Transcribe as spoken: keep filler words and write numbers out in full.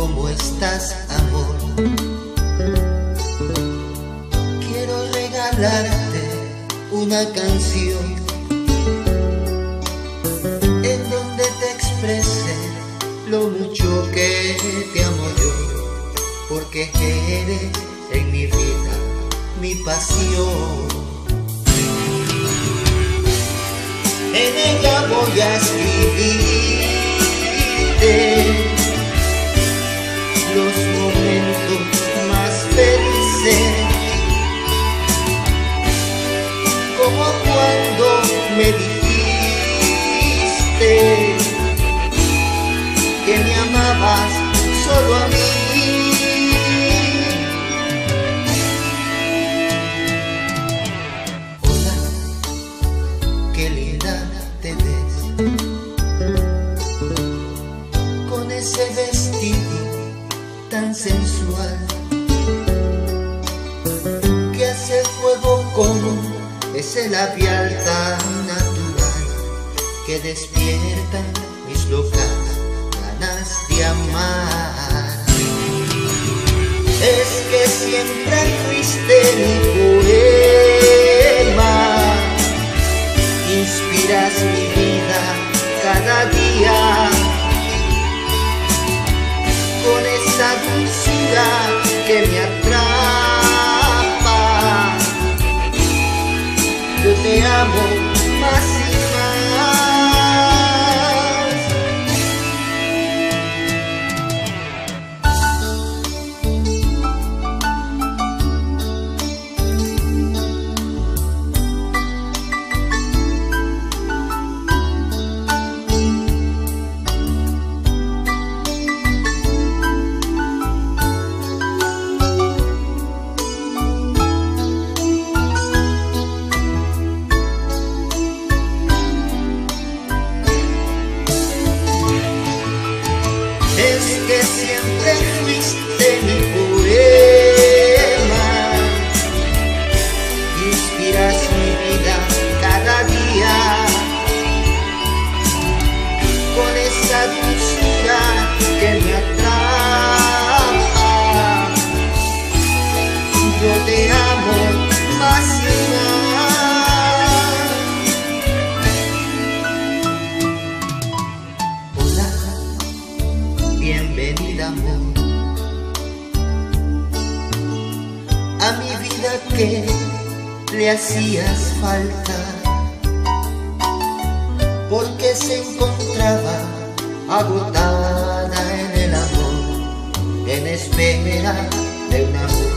¿cómo estás, amor? Quiero regalarte una canción en donde te exprese lo mucho que te amo yo, porque eres en mi vida mi pasión. En ella voy a escribirte los momentos más felices, como cuando me dijiste que me amabas solo a mí. Hola, qué linda te ves con ese vestido tan sensual que hace fuego como ese labial tan natural que despierta mis locas ganas de amar. Es que siempre fuiste mi poema, inspiras mi vida cada día con esa dulzura que me atrapa. Yo te amo más y es que siempre fuiste mi poema, inspiras mi vida cada día con esa dulzura que me atrapa. Yo te amo más y más. Hola, bienvenida, amor, a mi vida que le hacías falta, porque se encontraba agotada en el amor, en espera de una mujer